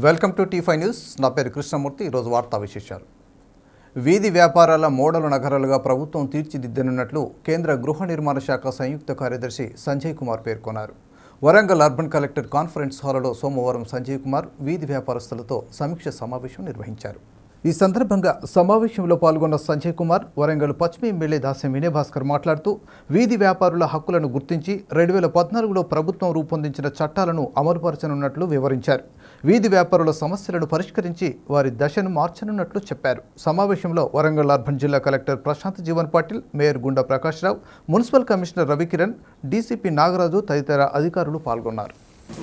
Welcome to టీ5 news. నా పేరు కృష్ణమూర్తి. ఈరోజు వార్తా విశేషాలు. వీధి వ్యాపారాల మోడల్ నగరాలుగా ప్రభుత్వం తీర్చిదిద్దనున్నట్లు కేంద్ర గృహ నిర్మాణ శాఖ సంయుక్త కార్యదర్శి సంజయ్ కుమార్ పేర్కొన్నారు. వరంగల్ అర్బన్ కలెక్టర్ కాన్ఫరెన్స్ హాల్లో సోమవారం సంజయ్ కుమార్ వీధి వ్యాపారస్తులతో సమీక్ష సమావేశం నిర్వహించారు. ఈ సందర్భంగా సమావేశంలో పాల్గొన్న సంజయ్ కుమార్ వరంగల్ పశ్చిమ ఎమ్మెల్యే దాసెం వినయభాస్కర్ మాట్లాడుతూ వీధి వ్యాపారుల హక్కులను గుర్తించి 2014లో ప్రభుత్వం రూపొందించిన చట్టాలను అమలుపరచనున్నట్లు వివరించారు. వీధి వ్యాపారుల సమస్యలను పరిష్కరించి వారి దశను మార్చనున్నట్లు చెప్పారు. సమావేశంలో వరంగల్ అర్బన్ జిల్లా collector Prashant Jeevan Patil, mayor Gunda Prakash Rao, municipal commissioner Ravikiran, DCP Nagaraju తదితర అధికారులు పాల్గొన్నారు.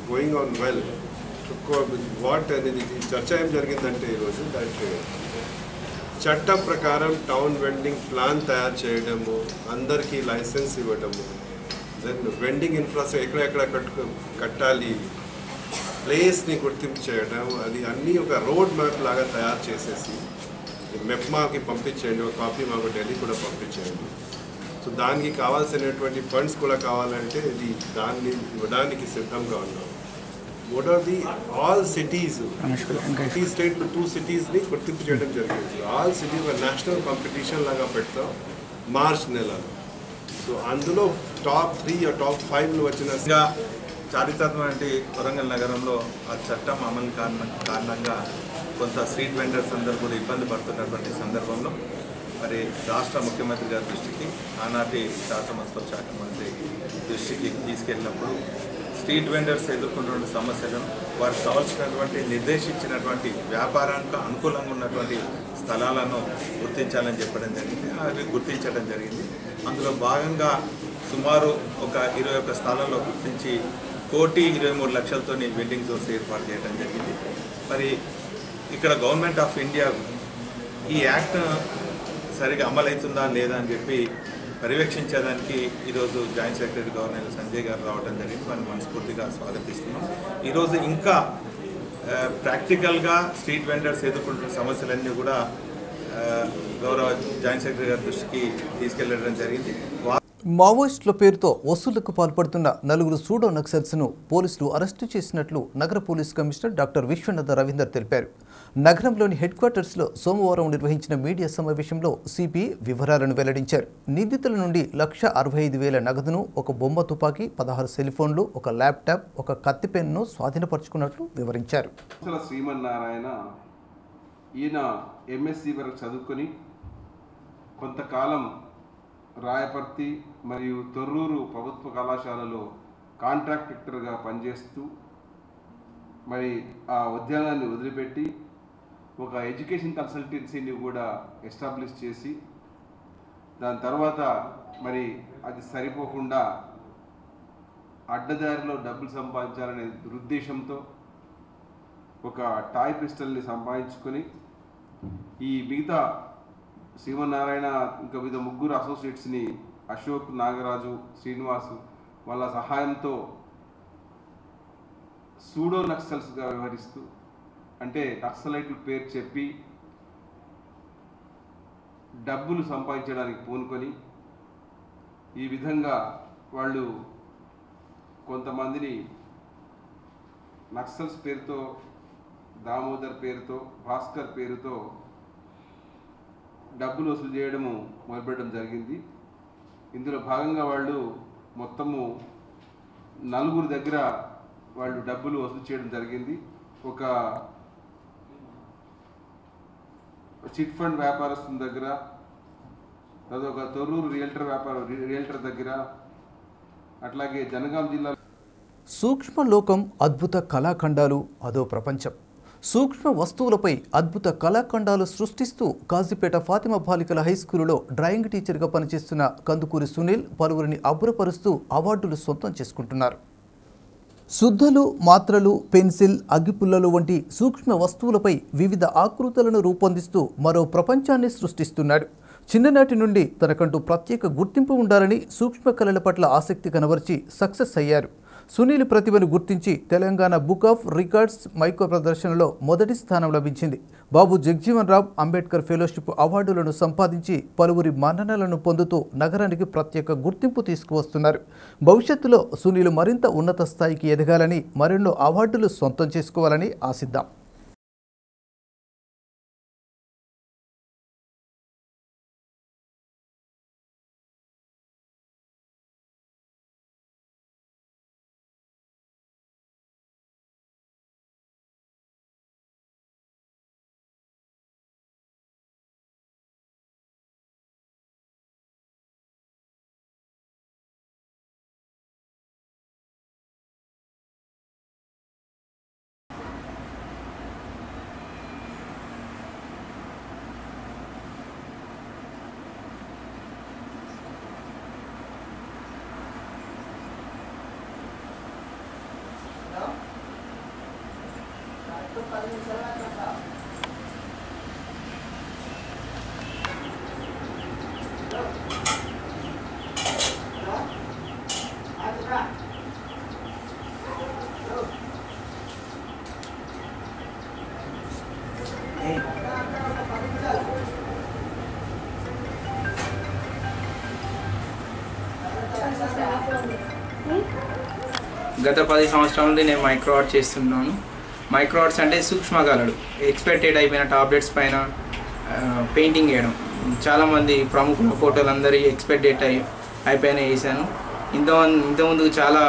వాట్ అనేది చర్చ ఏం జరిగిందంటే ఈరోజు చట్టం ప్రకారం టౌన్ వెండింగ్ ప్లాన్ తయారు చేయడము, అందరికీ లైసెన్స్ ఇవ్వడము, దెన్ వెండింగ్ ఇన్ఫ్రాస్ట్రక్చర్ ఎక్కడెక్కడ కట్టాలి, ప్లేస్ని గుర్తింపు చేయడం, అది అన్నీ ఒక రోడ్ మ్యాప్ లాగా తయారు చేసేసి మెప్మాకి పంపించేయండి, ఒక కాపీ మాకు ఢిల్లీ కూడా పంపించేయండి. సో దానికి కావాల్సినటువంటి ఫండ్స్ కూడా కావాలంటే ఇది దాన్ని ఇవ్వడానికి సిద్ధంగా ఉన్నాం. మూడవది ఆల్ సిటీస్, ప్రతి స్టేట్లో 2 సిటీస్ని గుర్తింపు చేయడం జరిగింది. ఆల్ సిటీస్ ఒక నేషనల్ కాంపిటీషన్ లాగా పెడతాం మార్చ్ నెలలో. సో అందులో టాప్ 3 టాప్ 5 వచ్చిన చారిత్రాత్మక వరంగల్ నగరంలో ఆ చట్టం అమలు కారణంగా కొంత స్ట్రీట్ వెండర్స్ అందరూ కూడా ఇబ్బంది పడుతున్నటువంటి సందర్భంలో మరి రాష్ట్ర ముఖ్యమంత్రి గారి దృష్టికి, ఆనాటి రాష్ట్ర మున్సిపల్ శాఖ మంత్రి దృష్టికి తీసుకెళ్ళినప్పుడు స్ట్రీట్ వెండర్స్ ఎదుర్కొంటున్న సమస్యలను, వారికి కావాల్సినటువంటి నిర్దేశించినటువంటి వ్యాపారానికి అనుకూలంగా ఉన్నటువంటి స్థలాలను గుర్తించాలని చెప్పడం జరిగింది. అవి గుర్తించడం జరిగింది. అందులో భాగంగా సుమారు ఒక 21 స్థలాల్లో గుర్తించి 1,23,00,000 వెండింగ్ జోన్స్ ఏర్పాటు చేయడం జరిగింది. మరి ఇక్కడ గవర్నమెంట్ ఆఫ్ ఇండియా ఈ యాక్ట్ సరిగా అమలవుతుందా లేదా అని చెప్పి పర్యవేక్షించడానికి ఈరోజు జాయింట్ సెక్రటరీ గవర్నర్ సంజయ్ గారు రావడం జరిగింది. వారిని మనస్ఫూర్తిగా స్వాగతిస్తున్నాం. ఈరోజు ఇంకా ప్రాక్టికల్గా స్ట్రీట్ వెండర్స్ ఎదుర్కొంటున్న సమస్యలన్నీ కూడా గౌరవ జాయింట్ సెక్రటరీ గారి దృష్టికి తీసుకెళ్లడం జరిగింది. మావోయిస్టుల పేరుతో వసూళ్లకు పాల్పడుతున్న 4 సూడో నక్సల్స్ను పోలీసులు అరెస్టు చేసినట్లు నగర police commissioner doctor Vishwanatha Ravinder తెలిపారు. నగరంలోని హెడ్ క్వార్టర్స్లో సోమవారం నిర్వహించిన మీడియా సమావేశంలో సిపి వివరాలను వెల్లడించారు. నిందితుల నుండి 1,65,000 నగదును, ఒక బొమ్మ తుపాకీ, 16 సెల్ ఫోన్లు, ఒక ల్యాప్టాప్, ఒక కత్తి పెన్ను స్వాధీనపరుచుకున్నట్లు వివరించారు. శ్రీమన్నారాయణ ఈయన ఎంఎస్సి వరకు చదువుకొని కొంతకాలం రాయపర్తి మరియు తొర్రూరు ప్రభుత్వ కళాశాలలో కాంట్రాక్టర్గా పనిచేస్తూ మరి ఆ ఉద్యోగాన్ని వదిలిపెట్టి ఒక ఎడ్యుకేషన్ కన్సల్టెన్సీని కూడా ఎస్టాబ్లిష్ చేసి దాని తర్వాత మరి అది సరిపోకుండా అడ్డదారిలో డబ్బులు సంపాదించాలనే దురుద్దేశంతో ఒక టాయ్ పిస్టల్ని సంపాదించుకొని ఈ మిగతా శ్రీమన్నారాయణ ఇంకా వివిధ 3 అసోసియేట్స్ని అశోక్, నాగరాజు, శ్రీనివాసు వాళ్ళ సహాయంతో సూడో నక్సల్స్గా వ్యవహరిస్తూ, అంటే నక్సలైట్ల పేరు చెప్పి డబ్బులు సంపాదించడానికి పూనుకొని ఈ విధంగా వాళ్ళు కొంతమందిని నక్సల్స్ పేరుతో, దామోదర్ పేరుతో, భాస్కర్ పేరుతో డబ్బులు వసూలు చేయడము మొదలుపెట్టడం జరిగింది. ఇందులో భాగంగా వాళ్ళు మొత్తము 4 దగ్గర వాళ్ళు డబ్బులు వసూలు చేయడం జరిగింది. ఒక చిట్ ఫండ్ వ్యాపారస్తుల దగ్గర, అదొక తొర్రూరు రియల్టర్ దగ్గర, అట్లాగే జనగాం జిల్లా. సూక్ష్మ లోకం, అద్భుత కళాఖండాలు అదో ప్రపంచం. సూక్ష్మ వస్తువులపై అద్భుత కళాఖండాలు సృష్టిస్తూ కాజీపేట ఫాతిమా బాలికల హైస్కూలులో డ్రాయింగ్ టీచర్గా పనిచేస్తున్న కందుకూరి సునీల్ పలువురిని అబ్బురపరుస్తూ అవార్డులు సొంతం చేసుకుంటున్నారు. శుద్ధలు, మాత్రలు, పెన్సిల్, అగ్గిపుల్లలు వంటి సూక్ష్మ వస్తువులపై వివిధ ఆకృతులను రూపొందిస్తూ మరో ప్రపంచాన్ని సృష్టిస్తున్నాడు. చిన్ననాటి నుండి తనకంటూ ప్రత్యేక గుర్తింపు ఉండాలని సూక్ష్మ కళల పట్ల ఆసక్తి కనబరిచి సక్సెస్ అయ్యారు. సునీల్ ప్రతిభను గుర్తించి Telangana book of records micro ప్రదర్శనలో మొదటి స్థానం లభించింది. బాబు జగజీవన్ రామ్ అంబేద్కర్ ఫెలోషిప్ అవార్డులను సంపాదించి పలువురి మన్ననలను పొందుతూ నగరానికి ప్రత్యేక గుర్తింపు తీసుకువస్తున్నారు. భవిష్యత్తులో సునీల్ మరింత ఉన్నత స్థాయికి ఎదగాలని, మరెన్నో అవార్డులు సొంతం చేసుకోవాలని ఆశిద్దాం. గత 10 సంవత్సరాల నుండి నేను మైక్రో ఆర్ట్ చేస్తున్నాను. మైక్రో ఆర్ట్స్ అంటే సూక్ష్మకళలు, ఎక్స్పెక్టెడ్ అయిపోయిన టాబ్లెట్స్ పైన పెయింటింగ్ వేయడం. చాలామంది ప్రముఖుల ఫోటోలు అందరి ఎక్స్పెక్టెడ్ అయిపోయిన వేసాను. ఇంతకుముందు చాలా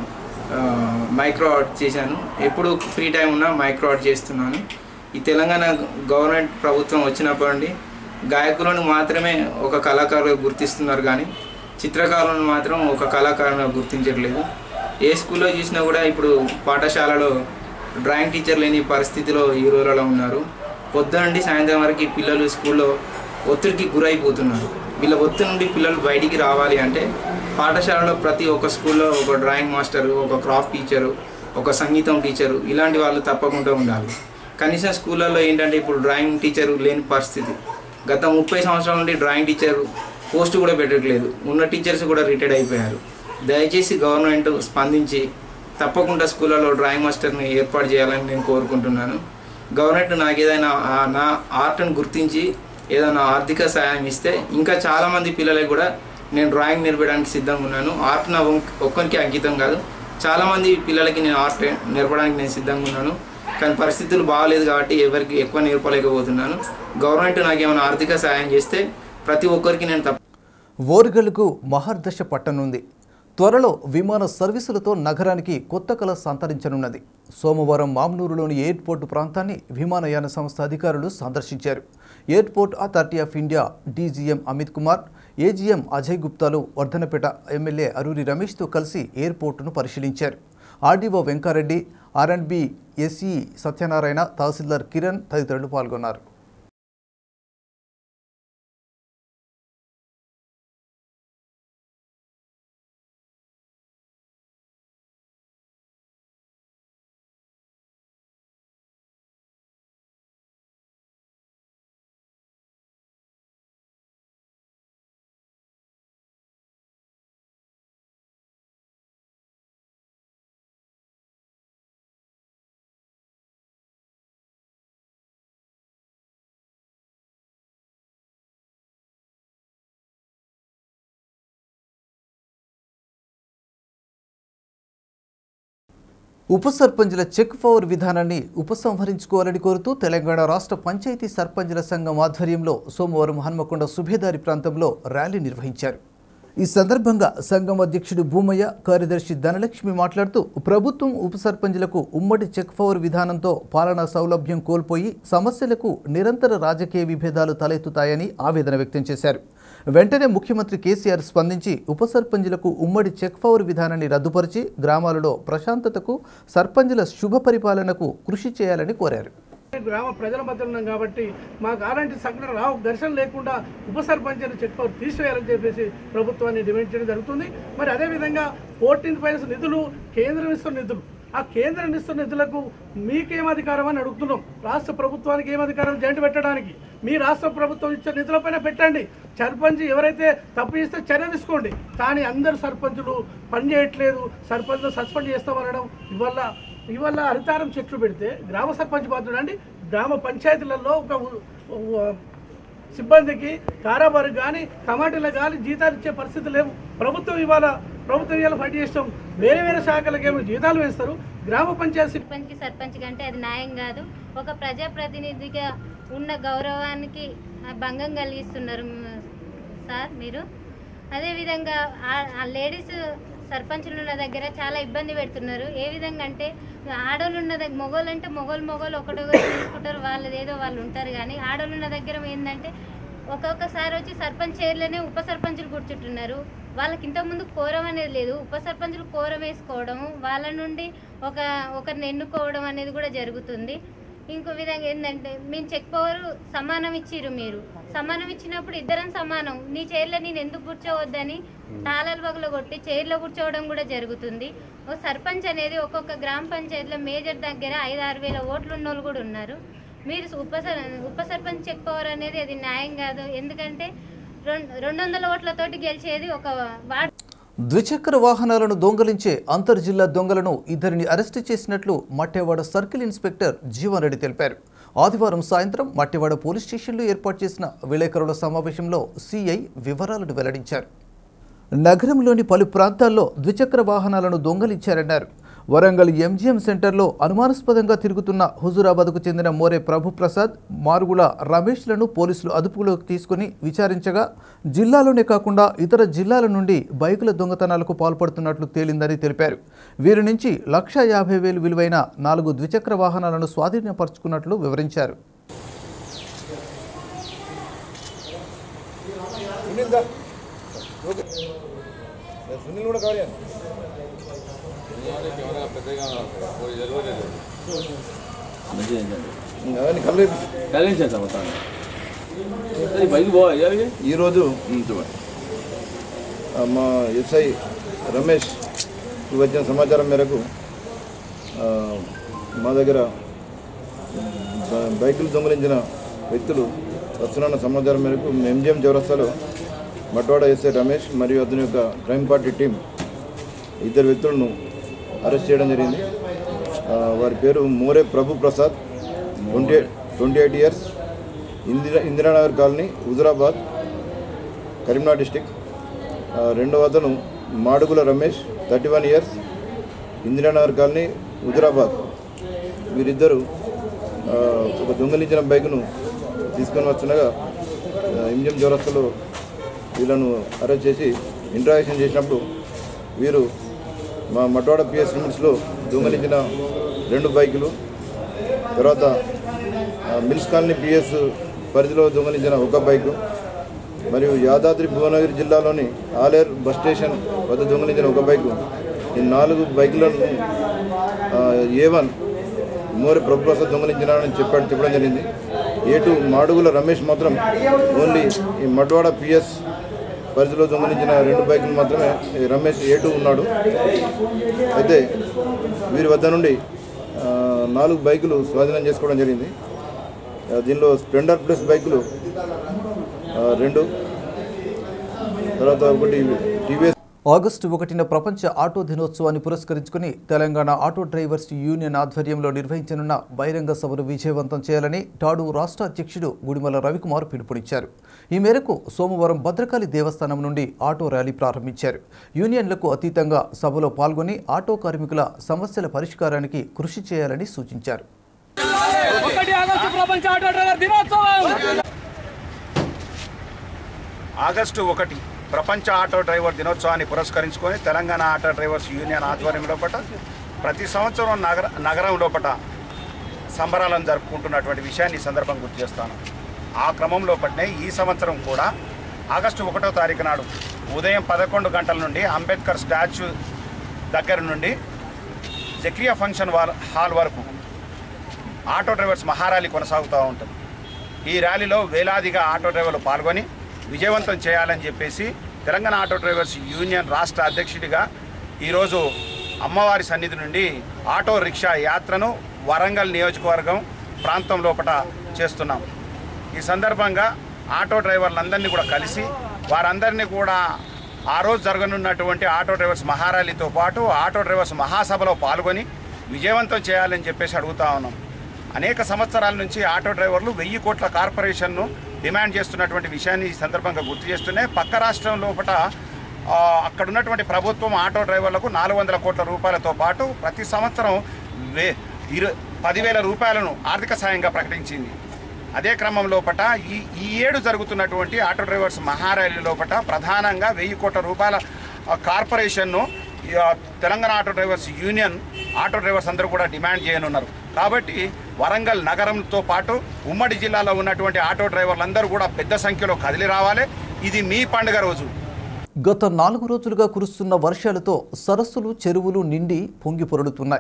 మైక్రో ఆర్ట్ చేశాను. ఎప్పుడు ఫ్రీ టైం ఉన్నా మైక్రో ఆర్ట్ చేస్తున్నాను. ఈ తెలంగాణ గవర్నమెంట్ ప్రభుత్వం వచ్చినప్పటి నుండి గాయకులను మాత్రమే ఒక కళాకారులుగా గుర్తిస్తున్నారు, కానీ చిత్రకారులను మాత్రం ఒక కళాకారులుగా గుర్తించట్లేదు. ఏ స్కూల్లో చూసినా కూడా ఇప్పుడు పాఠశాలలో డ్రాయింగ్ టీచర్ లేని పరిస్థితిలో ఈ రోజులలో ఉన్నారు. పొద్దున నుండి సాయంత్రం వరకు పిల్లలు స్కూల్లో ఒత్తిడికి గురైపోతున్నారు. వీళ్ళ ఒత్తిడి నుండి పిల్లలు బయటికి రావాలి అంటే పాఠశాలలో ప్రతి ఒక్క స్కూల్లో ఒక డ్రాయింగ్ మాస్టరు, ఒక క్రాఫ్ట్ టీచరు, ఒక సంగీతం టీచరు ఇలాంటి వాళ్ళు తప్పకుండా ఉండాలి. కనీసం స్కూళ్ళల్లో ఏంటంటే ఇప్పుడు డ్రాయింగ్ టీచరు లేని పరిస్థితి. గత 30 సంవత్సరాల నుండి డ్రాయింగ్ టీచరు పోస్ట్ కూడా పెట్టట్లేదు. ఉన్న టీచర్స్ కూడా రిటైర్డ్ అయిపోయారు. దయచేసి గవర్నమెంట్ స్పందించి తప్పకుండా స్కూళ్ళలో డ్రాయింగ్ మాస్టర్ని ఏర్పాటు చేయాలని నేను కోరుకుంటున్నాను. గవర్నమెంట్ నాకు ఏదైనా నా ఆర్ట్ని గుర్తించి ఏదైనా ఆర్థిక సహాయం ఇస్తే ఇంకా చాలామంది పిల్లలకు కూడా నేను డ్రాయింగ్ నేర్పడానికి సిద్ధంగా ఉన్నాను. ఆర్ట్ నా ఒక్కరికి అంకితం కాదు, చాలామంది పిల్లలకి నేను ఆర్ట్ నేర్పడానికి నేను సిద్ధంగా ఉన్నాను. కానీ పరిస్థితులు బాగాలేదు కాబట్టి ఎవరికి ఎక్కువ నేర్పలేకపోతున్నాను. గవర్నమెంట్ నాకు ఏమైనా ఆర్థిక సహాయం చేస్తే ప్రతి ఒక్కరికి నేను ఓరుగల్లుకు మహర్దశ పట్టనుంది. త్వరలో విమాన సర్వీసులతో నగరానికి కొత్త కళ సంతరించనున్నది. సోమవారం మామ్నూరులోని ఎయిర్పోర్టు ప్రాంతాన్ని విమానయాన సంస్థ అధికారులు సందర్శించారు. Airport authority of India DGM Amit Kumar, AGM Ajay గుప్తాలు వర్ధనపేట ఎమ్మెల్యే అరూరి రమేష్తో కలిసి ఎయిర్పోర్టును పరిశీలించారు. ఆర్డీఓ వెంకారెడ్డి, ఆర్ఎండ్బి ఎస్ఈ సత్యనారాయణ, తహసీల్దార్ కిరణ్ తదితరులు పాల్గొన్నారు. ఉప సర్పంచుల చెక్ పవర్ విధానాన్ని ఉపసంహరించుకోవాలని కోరుతూ తెలంగాణ రాష్ట్ర పంచాయతీ సర్పంచుల సంఘం ఆధ్వర్యంలో సోమవారం హన్మకొండ సుభేదారి ప్రాంతంలో ర్యాలీ నిర్వహించారు. ఈ సందర్భంగా సంఘం అధ్యక్షుడు భూమయ్య, కార్యదర్శి ధనలక్ష్మి మాట్లాడుతూ ప్రభుత్వం ఉప సర్పంచులకు ఉమ్మడి చెక్ పవర్ విధానంతో పాలనా సౌలభ్యం కోల్పోయి సమస్యలకు నిరంతర రాజకీయ విభేదాలు తలెత్తుతాయని ఆవేదన వ్యక్తం చేశారు. వెంటనే ముఖ్యమంత్రి కేసీఆర్ స్పందించి ఉప సర్పంచులకు ఉమ్మడి చెక్ పవర్ విధానాన్ని రద్దుపరిచి గ్రామాలలో ప్రశాంతతకు, సర్పంచుల శుభ పరిపాలనకు కృషి చేయాలని కోరారు. గ్రామ ప్రజల మధ్య ఉన్నాం కాబట్టి మాకు అలాంటి సంఘటన రావు, ఘర్షణ లేకుండా ఉప సర్పంచ్ చెక్ పవర్ తీసివేయాలని చెప్పేసి ప్రభుత్వాన్ని డిమాండ్ చేయడం జరుగుతుంది. మరి అదేవిధంగా 14th ఫైనాన్స్ నిధులు కేంద్రం ఇస్తున్న నిధులు, ఆ కేంద్రం ఇస్తున్న నిధులకు మీకేం అధికారం అని అడుగుతున్నాం. రాష్ట్ర ప్రభుత్వానికి ఏం అధికారం జాయింట్ పెట్టడానికి? మీ రాష్ట్ర ప్రభుత్వం ఇచ్చే నిధులపైన పెట్టండి. సర్పంచ్ ఎవరైతే తప్పు చేస్తే చర్య తీసుకోండి. కానీ అందరు సర్పంచులు పనిచేయట్లేదు, సర్పంచ్లు సస్పెండ్ చేస్తామనడం, ఇవాళ హరితారం చెట్లు పెడితే గ్రామ సర్పంచ్ బాధ్యుడు అండి. గ్రామ పంచాయతీలలో ఒక సిబ్బందికి కారాబారు కానీ కమాటీలకు కానీ జీతాలు ఇచ్చే పరిస్థితి లేవు. ప్రభుత్వం ఇవాళ ఫైట్ చేస్తాం, వేరే శాఖలకు ఏమో జీతాలు వేస్తారు. గ్రామ పంచాయతీ సర్పంచ్ కంటే అది న్యాయం కాదు. ఒక ప్రజాప్రతినిధిగా ఉన్న గౌరవానికి భంగం కలిగిస్తున్నారు సార్ మీరు. అదేవిధంగా ఆ లేడీస్ సర్పంచులు ఉన్న దగ్గర చాలా ఇబ్బంది పెడుతున్నారు. ఏ విధంగా అంటే ఆడోళ్ళు ఉన్న దగ్గర మొగోళ్ళు అంటే మొగోళ్ళు ఒకటొకరు తీసుకుంటారు, వాళ్ళది ఏదో వాళ్ళు ఉంటారు. కానీ ఆడోళ్ళు ఉన్న దగ్గర ఏంటంటే ఒక్కొక్కసారి వచ్చి సర్పంచ్ చైర్లోనే ఉప సర్పంచులు కూర్చుంటున్నారు. వాళ్ళకి ఇంతకుముందు కోరం అనేది లేదు. ఉప సర్పంచులు కోరం వేసుకోవడం, వాళ్ళ నుండి ఒకరిని ఎన్నుకోవడం అనేది కూడా జరుగుతుంది. ఇంకో విధంగా ఏంటంటే మేము చెక్ పవర్ సమానం ఇచ్చిర్రు, మీరు సమానం ఇచ్చినప్పుడు ఇద్దరం సమానం, నీ చైర్లో నేను ఎందుకు కూర్చోవద్దని తాళాలు పగల కొట్టి చైర్లో కూర్చోవడం కూడా జరుగుతుంది. ఒక సర్పంచ్ అనేది ఒక్కొక్క గ్రామ పంచాయతీలో మేజర్ దగ్గర 5-6 వేల ఓట్లు ఉన్న వాళ్ళు కూడా ఉన్నారు. మీరు ఉప సర్పంచ్ చెక్ పవర్ అనేది అది న్యాయం కాదు. ఎందుకంటే 200 ఓట్లతోటి గెలిచేది ఒక వార్డు. ద్విచక్ర వాహనాలను దొంగలించే అంతర్జిల్లా దొంగలను ఇద్దరిని అరెస్టు చేసినట్లు మట్టెవాడ సర్కిల్ ఇన్స్పెక్టర్ జీవన్ రెడ్డి తెలిపారు. ఆదివారం సాయంత్రం మట్టెవాడ పోలీస్ స్టేషన్లో ఏర్పాటు చేసిన విలేకరుల సమావేశంలో సిఐ వివరాలను వెల్లడించారు. నగరంలోని పలు ప్రాంతాల్లో ద్విచక్ర వాహనాలను దొంగలించారన్నారు. వరంగల్ ఎంజిఎం సెంటర్లో అనుమానాస్పదంగా తిరుగుతున్న హుజూరాబాద్కు చెందిన మోరే ప్రభుప్రసాద్, మారుగుల రమేష్లను పోలీసులు అదుపులోకి తీసుకుని విచారించగా జిల్లాలోనే కాకుండా ఇతర జిల్లాల నుండి బైకుల దొంగతనాలకు పాల్పడుతున్నట్లు తేలిందని తెలిపారు. వీరి నుంచి 1,50,000 విలువైన 4 ద్విచక్ర వాహనాలను స్వాధీనపరుచుకున్నట్లు వివరించారు. ఈరోజు మా ఎస్ఐ రమేష్ వచ్చిన సమాచారం మేరకు మా దగ్గర బైకులు దొంగలించిన వ్యక్తులు వస్తున్న సమాచారం మేరకు ఎంజిఎం చౌరస్తాలో మట్వాడ ఎస్ఐ రమేష్ మరియు అతని యొక్క క్రైమ్ పార్టీ టీం 2 వ్యక్తులను అరెస్ట్ చేయడం జరిగింది. వారి పేరు More Prabhuprasad, 28 years, Indiranagar colony, Huzurabad, Karimnagar district. రెండవ అతను మాడుగుల రమేష్, 31 ఇయర్స్, ఇందిరానగర్ కాలనీ, హుజూరాబాద్. వీరిద్దరూ ఒక దొంగలించిన బైక్ను తీసుకొని వస్తుండగా ఎంజిఎం చౌరస్తాలో వీళ్ళను అరెస్ట్ చేసి ఇంట్రాగేషన్ చేసినప్పుడు వీరు మా మట్వాడ పిఎస్ లిమిట్స్లో దొంగలించిన 2 బైకులు, తర్వాత మిల్స్ కాలనీ పిఎస్ పరిధిలో దొంగలించిన 1 బైకు, మరియు యాదాద్రి భువనగిరి జిల్లాలోని ఆలేర్ బస్ స్టేషన్ వద్ద దొంగలించిన 1 బైకు. ఈ 4 బైకులను A1 మోరే ప్రభుప్రసాద్ దొంగలించినారని చెప్పడం జరిగింది. A2 మాడుగుల రమేష్ మాత్రం ఓన్లీ ఈ మట్వాడ పిఎస్ పరిధిలో దొంగలించిన 2 బైకులు మాత్రమే రమేష్ A2 ఉన్నాడు. అయితే వీరి వద్ద నుండి 4 బైకులు స్వాధీనం చేసుకోవడం జరిగింది. దీనిలో స్ప్లెండర్ ప్లస్ బైకులు 2, తర్వాత 1 టీవీఎస్. ఆగస్టు 1న ప్రపంచ ఆటో దినోత్సవాన్ని పురస్కరించుకుని తెలంగాణ ఆటో డ్రైవర్స్ యూనియన్ ఆధ్వర్యంలో నిర్వహించనున్న బహిరంగ సభను విజయవంతం చేయాలని టాడు రాష్ట్ర అధ్యక్షుడు గుడిమల రవికుమార్ పిలుపునిచ్చారు. ఈ మేరకు సోమవారం భద్రకాళి దేవస్థానం నుండి ఆటో ర్యాలీ ప్రారంభించారు. యూనియన్లకు అతీతంగా సభలో పాల్గొని ఆటో కార్మికుల సమస్యల పరిష్కారానికి కృషి చేయాలని సూచించారు. ఆగస్టు 1 ప్రపంచ ఆటో డ్రైవర్ దినోత్సవాన్ని పురస్కరించుకొని తెలంగాణ ఆటో డ్రైవర్స్ యూనియన్ ఆధ్వర్యం లోపల ప్రతి సంవత్సరం నగరం లోపల సంబరాలను జరుపుకుంటున్నటువంటి విషయాన్ని ఈ సందర్భం గుర్తు చేస్తాను. ఆ క్రమం లోపలనే ఈ సంవత్సరం కూడా ఆగస్టు 1వ తారీఖు నాడు ఉదయం 11 గంటల నుండి అంబేద్కర్ స్టాచ్యూ దగ్గర నుండి జక్రియా ఫంక్షన్ హాల్ వరకు ఆటో డ్రైవర్స్ మహార్యాలీ కొనసాగుతూ ఉంటుంది. ఈ ర్యాలీలో వేలాదిగా ఆటో డ్రైవర్లు పాల్గొని విజయవంతం చేయాలని చెప్పేసి తెలంగాణ ఆటో డ్రైవర్స్ యూనియన్ రాష్ట్ర అధ్యక్షుడిగా ఈరోజు అమ్మవారి సన్నిధి నుండి ఆటో రిక్షా యాత్రను వరంగల్ నియోజకవర్గం ప్రాంతం లోపల చేస్తున్నాం. ఈ సందర్భంగా ఆటో డ్రైవర్లందరినీ కూడా కలిసి వారందరినీ కూడా ఆ రోజు జరగనున్నటువంటి ఆటో డ్రైవర్స్ మహార్యాలీతో పాటు ఆటో డ్రైవర్స్ మహాసభలో పాల్గొని విజయవంతం చేయాలని చెప్పేసి అడుగుతా ఉన్నాం. అనేక సంవత్సరాల నుంచి ఆటో డ్రైవర్లు 1000 కోట్ల కార్పొరేషన్ను డిమాండ్ చేస్తున్నటువంటి విషయాన్ని ఈ సందర్భంగా గుర్తు చేస్తూనే పక్క రాష్ట్రం లోపల అక్కడ ఉన్నటువంటి ప్రభుత్వం ఆటో డ్రైవర్లకు 400 కోట్ల రూపాయలతో పాటు ప్రతి సంవత్సరం 10,000 రూపాయలను ఆర్థిక సాయంగా ప్రకటించింది. అదే క్రమం లోపల ఈ ఏడు జరుగుతున్నటువంటి ఆటో డ్రైవర్స్ మహార్యాలీ లోపల ప్రధానంగా 1000 కోట్ల రూపాయల కార్పొరేషన్ను Telangana auto drivers union auto drivers అందరూ కూడా డిమాండ్ చేయనున్నారు. కాబట్టి వరంగల్ నగరంతో పాటు ఉమ్మడి జిల్లాలో ఉన్నటువంటి ఆటో డ్రైవర్లందరూ కూడా పెద్ద సంఖ్యలో కదిలి రావాలి. ఇది మీ పండుగ రోజు. గత 4 రోజులుగా కురుస్తున్న వర్షాలతో సరస్సులు, చెరువులు నిండి పొంగి పొరలుతున్నాయి.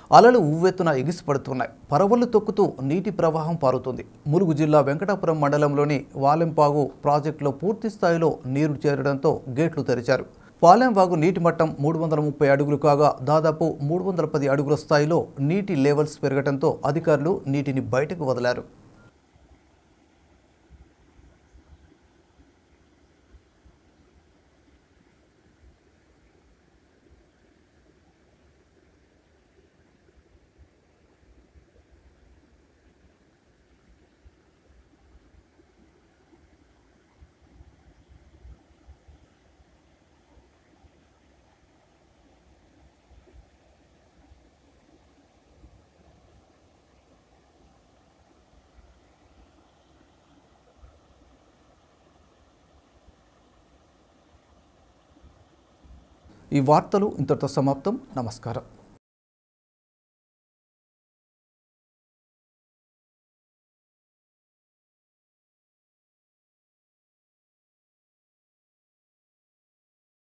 అలలు ఉవ్వెత్తున ఎగిసిపడుతున్నాయి. పరవళ్లు తొక్కుతూ నీటి ప్రవాహం పారుతుంది. ములుగు జిల్లా వెంకటాపురం మండలంలోని వాలెంపాగు ప్రాజెక్టులో పూర్తి స్థాయిలో నీరు చేరడంతో గేట్లు తెరిచారు. పాలెంవాగు నీటి మట్టం 330 అడుగులు కాగా దాదాపు 310 అడుగుల స్థాయిలో నీటి లెవెల్స్ పెరగడంతో అధికారులు నీటిని బయటకు వదిలారు. ఈ వార్తలు ఇంతటితో సమాప్తం. నమస్కారం.